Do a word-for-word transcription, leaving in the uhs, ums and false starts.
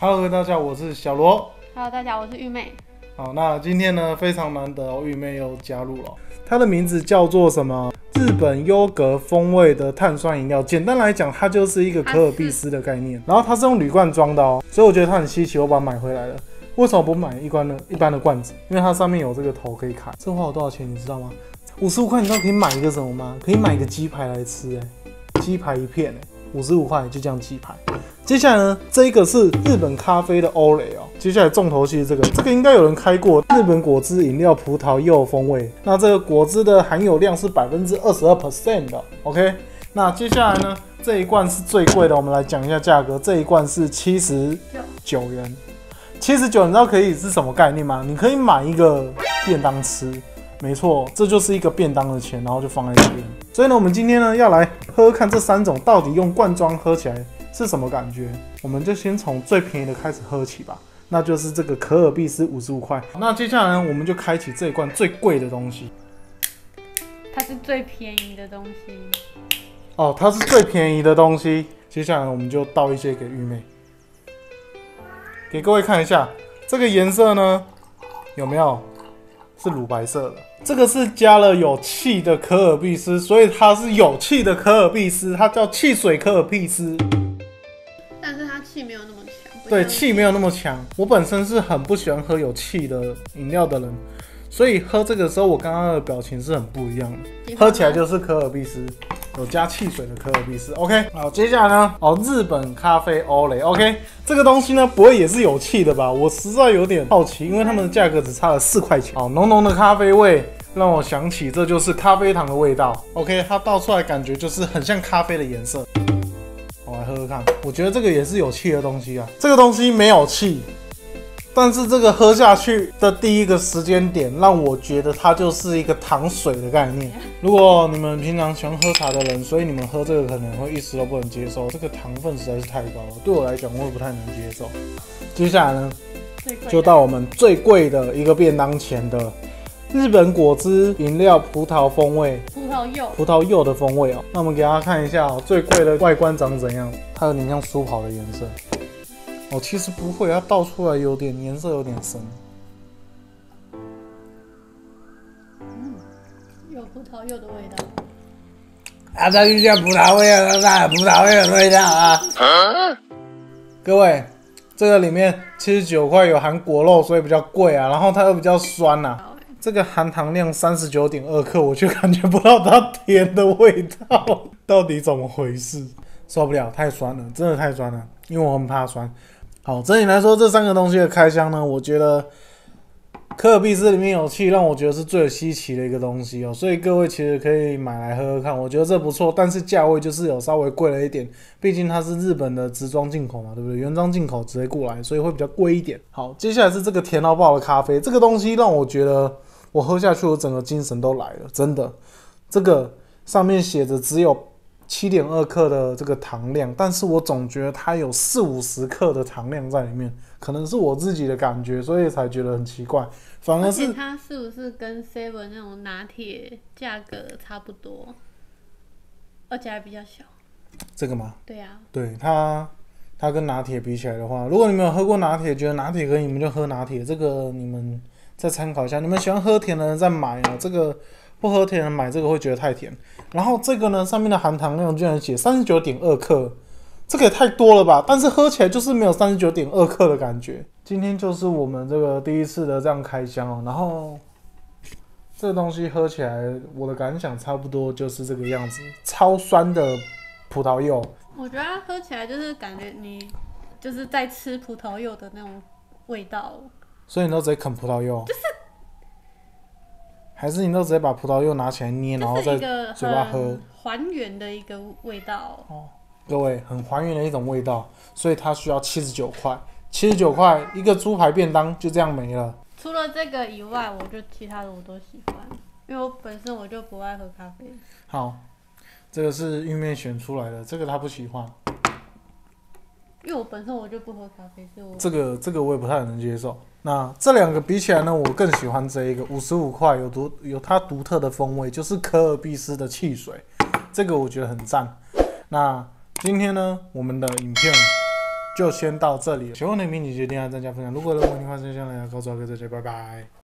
Hello， 大家好，我是小罗。 Hello， 大家好，我是玉妹。 好，那今天呢非常难得哦，玉妹又加入了。它的名字叫做什么？日本优格风味的碳酸饮料。简单来讲，它就是一个可尔必斯的概念。然后它是用铝罐装的哦，所以我觉得它很稀奇，我把它买回来了。为什么不买一罐的一般的罐子？因为它上面有这个头可以卡。这花我多少钱你知道吗？五十五块，你知道可以买一个什么吗？可以买一个鸡排来吃哎，鸡排一片哎。五十五块就这样鸡排。接下来呢，这一个是日本咖啡的欧蕾哦。接下来重头戏是这个，这个应该有人开过。日本果汁饮料葡萄柚风味，那这个果汁的含有量是百分之二十二 percent 的。OK， 那接下来呢，这一罐是最贵的，我们来讲一下价格。这一罐是七十九元，七十九，你知道可以是什么概念吗？你可以买一个便当吃。没错，这就是一个便当的钱，然后就放在这边。所以呢，我们今天呢要来喝看这三种到底用罐装喝起来是什么感觉。我们就先从最便宜的开始喝起吧，那就是这个可尔必斯五十五块。那接下来呢，我们就开启这一罐最贵的东西。 它是最便宜的东西。 哦，它是最便宜的东西。接下来我们就倒一些给玉妹，给各位看一下这个颜色呢，有没有？是乳白色的，这个是加了有气的可尔必斯，所以它是有气的可尔必斯，它叫汽水可尔必斯。 但是它气没有那么强。 对，气没有那么强。我本身是很不喜欢喝有气的饮料的人，所以喝这个时候我刚刚的表情是很不一样的。喝起来就是可尔必斯，有加汽水的可尔必斯。OK， 好，接下来呢，哦，日本咖啡欧蕾。OK， 这个东西呢，不会也是有气的吧？我实在有点好奇，因为它们的价格只差了四块钱。哦，浓浓的咖啡味让我想起这就是咖啡糖的味道。OK， 它倒出来感觉就是很像咖啡的颜色。我来喝喝看，我觉得这个也是有气的东西啊。这个东西没有气。但是这个喝下去的第一个时间点，让我觉得它就是一个糖水的概念。如果你们平常喜欢喝茶的人，所以你们喝这个可能会一时都不能接受，这个糖分实在是太高了，对我来讲我也不太能接受。接下来呢，就到我们最贵的一个便当钱的日本果汁饮料葡萄风味， 葡萄柚， 葡萄柚的风味哦。那我们给大家看一下哦，最贵的外观长怎样？它有点像舒跑的颜色。哦，其实不会，它倒出来有点颜色有点深。 嗯，有葡萄柚的味道。 啊，它就像葡萄味啊，它葡萄味的味道啊。啊各位，这个里面七十九块有含果肉，所以比较贵啊，然后它又比较酸啊。这个含糖量 三十九点二 克，我就感觉不到它甜的味道，到底怎么回事？受不了，太酸了，真的太酸了，因为我很怕酸。好，整体来说，这三个东西的开箱呢，我觉得可尔必斯里面有气，让我觉得是最稀奇的一个东西哦，所以各位其实可以买来喝喝看，我觉得这不错，但是价位就是有稍微贵了一点，毕竟它是日本的直装进口嘛，对不对？原装进口直接过来，所以会比较贵一点。好，接下来是这个甜到爆的咖啡，这个东西让我觉得我喝下去，我整个精神都来了，真的。这个上面写着只有七点二 克的这个糖量，但是我总觉得它有四五十克的糖量在里面，可能是我自己的感觉，所以才觉得很奇怪。反而是而且它是不是跟 seven 那种拿铁价格差不多，而且还比较小？ 这个吗？ 对啊， 对它，它跟拿铁比起来的话，如果你们有喝过拿铁，觉得拿铁可以，你们就喝拿铁，这个你们再参考一下。你们喜欢喝甜的人再买啊，这个。不喝甜的人买这个会觉得太甜，然后这个呢上面的含糖量居然写 三十九点二 克，这个也太多了吧？但是喝起来就是没有 三十九点二 克的感觉。今天就是我们这个第一次的这样开箱哦，然后这个东西喝起来我的感想差不多就是这个样子，超酸的葡萄柚。 我觉得它喝起来就是感觉你就是在吃葡萄柚的那种味道， 所以你都直接啃葡萄柚， 就是。 还是你都直接把葡萄柚拿起来捏，然后在嘴巴喝， 还原的一个味道哦。各位，很还原的一种味道，所以它需要七十九块，七十九块一个猪排便当就这样没了。 除了这个以外，我就其他的我都喜欢，因为我本身我就不爱喝咖啡。 好，这个是玉妹选出来的，这个她不喜欢。 因为我本身我就不喝咖啡，所以我这个这个我也不太能接受。那这两个比起来呢，我更喜欢这一个五十五块，有独有它独特的风味，就是可尔必斯的汽水，这个我觉得很赞。那今天呢，我们的影片就先到这里了。喜欢我的影片，请决定按赞加分享。如果有任何问题的话，就先来告诉我，跟这些，拜拜。